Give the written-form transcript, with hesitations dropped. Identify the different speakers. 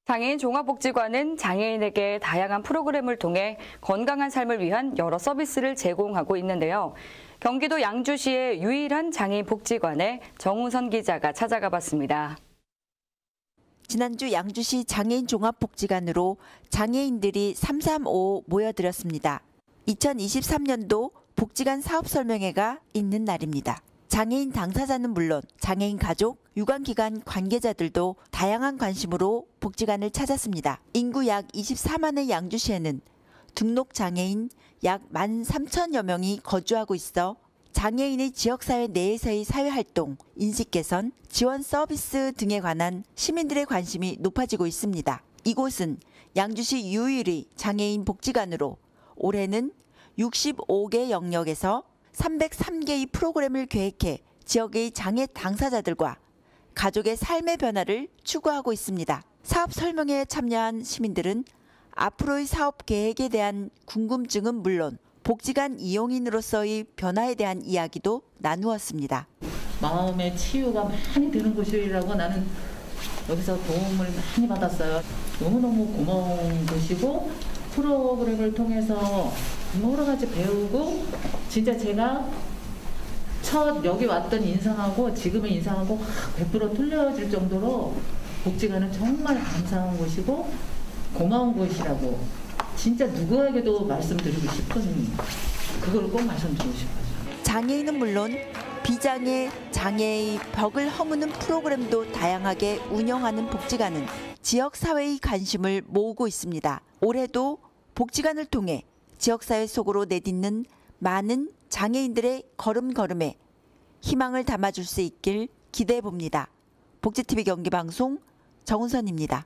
Speaker 1: 장애인 종합복지관은 장애인에게 다양한 프로그램을 통해 건강한 삶을 위한 여러 서비스를 제공하고 있는데요. 경기도 양주시의 유일한 장애인 복지관에 정우선 기자가 찾아가 봤습니다.
Speaker 2: 지난주 양주시 장애인 종합복지관으로 장애인들이 335 모여들었습니다. 2023년도 복지관 사업설명회가 있는 날입니다. 장애인 당사자는 물론 장애인 가족, 유관기관 관계자들도 다양한 관심으로 복지관을 찾았습니다. 인구 약 24만의 양주시에는 등록장애인 약 13,000여 명이 거주하고 있어 장애인의 지역사회 내에서의 사회활동, 인식개선, 지원 서비스 등에 관한 시민들의 관심이 높아지고 있습니다. 이곳은 양주시 유일의 장애인 복지관으로 올해는 65개 영역에서 303개의 프로그램을 계획해 지역의 장애 당사자들과 가족의 삶의 변화를 추구하고 있습니다. 사업 설명회에 참여한 시민들은 앞으로의 사업 계획에 대한 궁금증은 물론 복지관 이용인으로서의 변화에 대한 이야기도 나누었습니다.
Speaker 3: 마음의 치유가 많이 되는 곳이라고 나는 여기서 도움을 많이 받았어요. 너무너무 고마운 곳이고 프로그램을 통해서 여러 가지 배우고 진짜 제가 첫 여기 왔던 인상하고 지금의 인상하고 100% 틀려질 정도로 복지관은 정말 감사한 곳이고 고마운 곳이라고 진짜 누구에게도 말씀드리고 싶은 그걸 꼭 말씀드리고 싶어요.
Speaker 2: 장애인은 물론 비장애, 장애의 벽을 허무는 프로그램도 다양하게 운영하는 복지관은 지역사회의 관심을 모으고 있습니다. 올해도 복지관을 통해 지역사회 속으로 내딛는 많은 장애인들의 걸음걸음에 희망을 담아줄 수 있길 기대해 봅니다. 복지TV 경기방송 정은선입니다.